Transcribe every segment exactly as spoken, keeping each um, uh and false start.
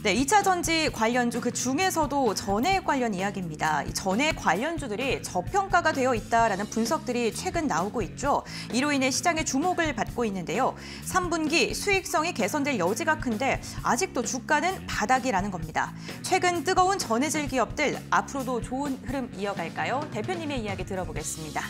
네, 이 차 전지 관련주 그 중에서도 전해액 관련 이야기입니다. 이 전해액 관련주들이 저평가가 되어 있다라는 분석들이 최근 나오고 있죠. 이로 인해 시장의 주목을 받고 있는데요. 삼 분기 수익성이 개선될 여지가 큰데 아직도 주가는 바닥이라는 겁니다. 최근 뜨거운 전해질 기업들 앞으로도 좋은 흐름 이어갈까요? 대표님의 이야기 들어보겠습니다.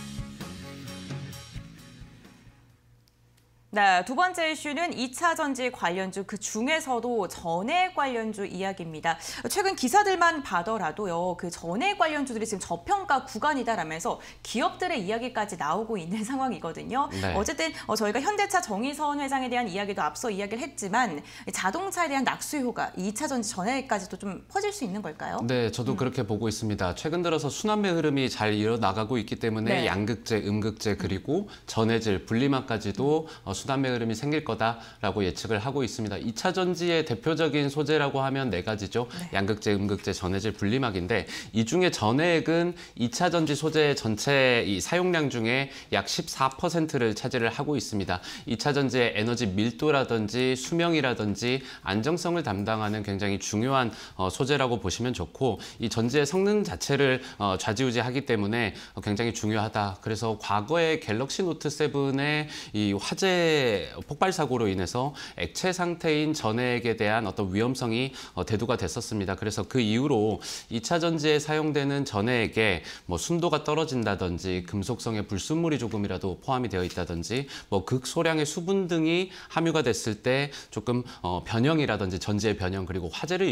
네, 두 번째 이슈는 이 차 전지 관련주 그 중에서도 전해액 관련주 이야기입니다. 최근 기사들만 봐더라도요, 그 전해액 관련주들이 지금 저평가 구간이다라면서 기업들의 이야기까지 나오고 있는 상황이거든요. 네. 어쨌든 저희가 현대차 정의선 회장에 대한 이야기도 앞서 이야기를 했지만 자동차에 대한 낙수효가 이 차 전지 전해액까지도 좀 퍼질 수 있는 걸까요? 네, 저도 음. 그렇게 보고 있습니다. 최근 들어서 순환매 흐름이 잘 이어나가고 있기 때문에 네. 양극재, 음극재 그리고 전해질, 분리막까지도 음. 순환매 흐름이 생길 거다라고 예측을 하고 있습니다. 이 차 전지의 대표적인 소재라고 하면 네 가지죠. 네. 양극재, 음극재, 전해질, 분리막인데 이 중에 전해액은 이 차 전지 소재 전체 이 사용량 중에 약 십사 퍼센트를 차지를 하고 있습니다. 이 차 전지의 에너지 밀도라든지 수명이라든지 안정성을 담당하는 굉장히 중요한 어, 소재라고 보시면 좋고 이 전지의 성능 자체를 어, 좌지우지하기 때문에 어, 굉장히 중요하다. 그래서 과거에 갤럭시 노트 세븐의 이 화재 폭발 사고로 인해서 액체 상태인 전해액에 대한 어떤 위험성이 대두가 됐었습니다. 그래서 그 이후로 이 차 전지에 사용되는 전해액에 뭐 순도가 떨어진다든지 금속성의 불순물이 조금이라도 포함이 되어 있다든지 뭐 극소량의 수분 등이 함유가 됐을 때 조금 어, 변형이라든지 전지의 변형 그리고 화재를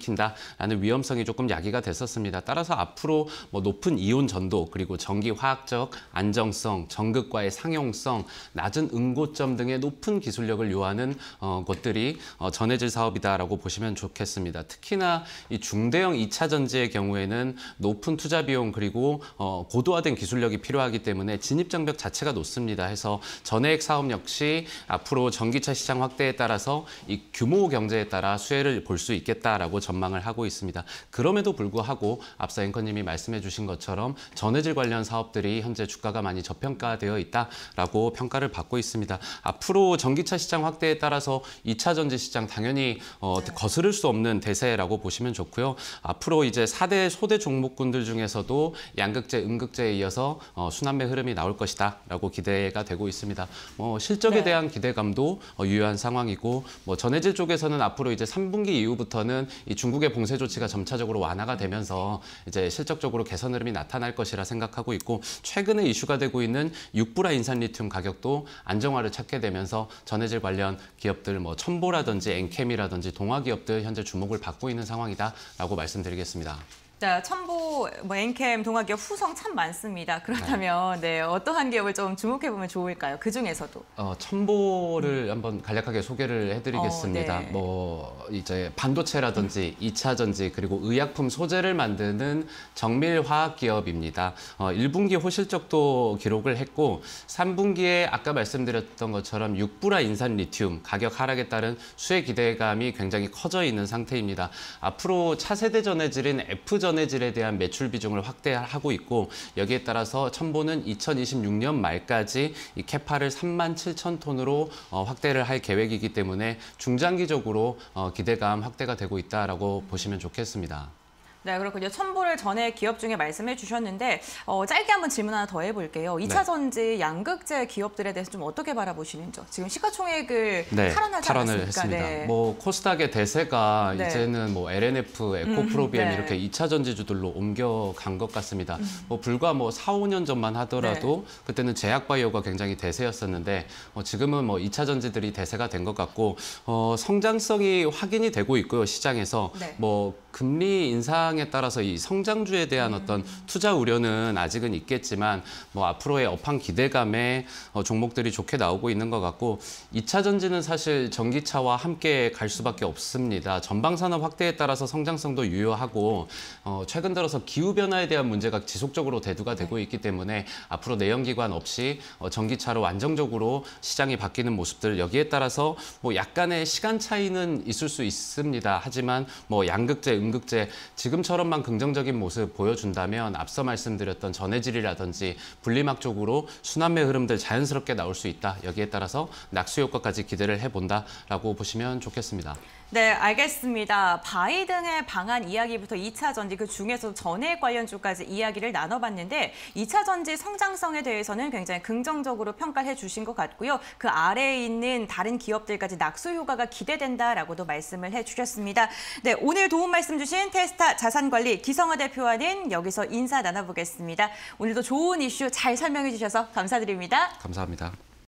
일으킨다라는 위험성이 조금 야기가 됐었습니다. 따라서 앞으로 뭐 높은 이온 전도 그리고 전기 화학적 안정성, 전극과의 상용성, 낮은 응고점 등의 높은 기술력을 요하는 어, 것들이 어, 전해질 사업이다라고 보시면 좋겠습니다. 특히나 이 중대형 이 차 전지의 경우에는 높은 투자 비용 그리고 어, 고도화된 기술력이 필요하기 때문에 진입 장벽 자체가 높습니다. 해서 전해액 사업 역시 앞으로 전기차 시장 확대에 따라서 이 규모 경제에 따라 수혜를 볼 수 있겠다라고 전망을 하고 있습니다. 그럼에도 불구하고 앞서 앵커님이 말씀해 주신 것처럼 전해질 관련 사업들이 현재 주가가 많이 저평가되어 있다라고 평가를 받고 있습니다. 앞으로 전기차 시장 확대에 따라서 이 차 전지 시장 당연히 어, 거스를 수 없는 대세라고 보시면 좋고요. 앞으로 이제 사 대 소대 종목군들 중에서도 양극재, 음극재에 이어서 어, 순환매 흐름이 나올 것이다라고 기대가 되고 있습니다. 뭐 실적에 네. 대한 기대감도 어, 유효한 상황이고 뭐 전해질 쪽에서는 앞으로 이제 삼 분기 이후부터는 이 중국의 봉쇄 조치가 점차적으로 완화가 되면서 이제 실적적으로 개선 흐름이 나타날 것이라 생각하고 있고 최근에 이슈가 되고 있는 육 불화 인산 리튬 가격도 안정화를 찾게 되면서 전해질 관련 기업들 뭐 첨보라든지 엔캠이라든지 동화 기업들 현재 주목을 받고 있는 상황이다라고 말씀드리겠습니다. 자, 첨보, 뭐 엔캠, 동화기업 후성 참 많습니다. 그렇다면 네, 어떠한 기업을 좀 주목해보면 좋을까요? 그 중에서도. 어, 첨보를 음. 한번 간략하게 소개를 해드리겠습니다. 어, 네. 뭐 이제 반도체라든지 음. 이 차 전지 그리고 의약품 소재를 만드는 정밀 화학 기업입니다. 어, 일 분기 호실적도 기록을 했고 삼 분기에 아까 말씀드렸던 것처럼 육 불화 인산 리튬 가격 하락에 따른 수혜 기대감이 굉장히 커져 있는 상태입니다. 앞으로 차세대 전해질인 F 전해질에 대한 매출 비중을 확대하고 있고 여기에 따라서 첨보는 이천이십육 년 말까지 이 캐파를 삼만 칠천 톤으로 어, 확대를 할 계획이기 때문에 중장기적으로 어, 기대감 확대가 되고 있다라고 보시면 좋겠습니다. 네, 그렇군요. 첨보를 전에 기업 중에 말씀해 주셨는데 어, 짧게 한번 질문 하나 더 해볼게요. 이 차 전지 네. 양극재 기업들에 대해서 좀 어떻게 바라보시는지. 지금 시가총액을 네, 탈환하지 탈환을 않았습니까? 했습니다. 네. 뭐 코스닥의 대세가 네. 이제는 뭐 엘엔에프, 에코프로비엠 음, 네. 이렇게 이 차 전지주들로 옮겨간 것 같습니다. 음. 뭐 불과 뭐 사, 오 년 전만 하더라도 네. 그때는 제약바이오가 굉장히 대세였었는데 어, 지금은 뭐 이 차 전지들이 대세가 된 것 같고 어, 성장성이 확인이 되고 있고요. 시장에서 네. 뭐 금리 인상에 따라서 이 성장주에 대한 음. 어떤 투자 우려는 아직은 있겠지만 뭐 앞으로의 업황 기대감에 어, 종목들이 좋게 나오고 있는 것 같고 이 차 전지는 사실 전기차와 함께 갈 수밖에 없습니다. 전방산업 확대에 따라서 성장성도 유효하고 어, 최근 들어서 기후변화에 대한 문제가 지속적으로 대두가 되고 네. 있기 때문에 앞으로 내연기관 없이 어, 전기차로 안정적으로 시장이 바뀌는 모습들 여기에 따라서 뭐 약간의 시간 차이는 있을 수 있습니다. 하지만 뭐 양극재, 음극재 지금처럼만 긍정적인 모습 보여준다면 앞서 말씀드렸던 전해질이라든지 분리막 쪽으로 순환매 흐름들 자연스럽게 나올 수 있다. 여기에 따라서 낙수 효과까지 기대를 해본다라고 보시면 좋겠습니다. 네, 알겠습니다. 바이든의 방한 이야기부터 이 차 전지, 그 중에서 전해 관련주까지 이야기를 나눠봤는데 이 차 전지 성장성에 대해서는 굉장히 긍정적으로 평가를 해주신 것 같고요. 그 아래에 있는 다른 기업들까지 낙수 효과가 기대된다라고도 말씀을 해주셨습니다. 네, 오늘 도움 말씀 주신 테스타 자산관리 기성화 대표와는 여기서 인사 나눠보겠습니다. 오늘도 좋은 이슈 잘 설명해 주셔서 감사드립니다. 감사합니다.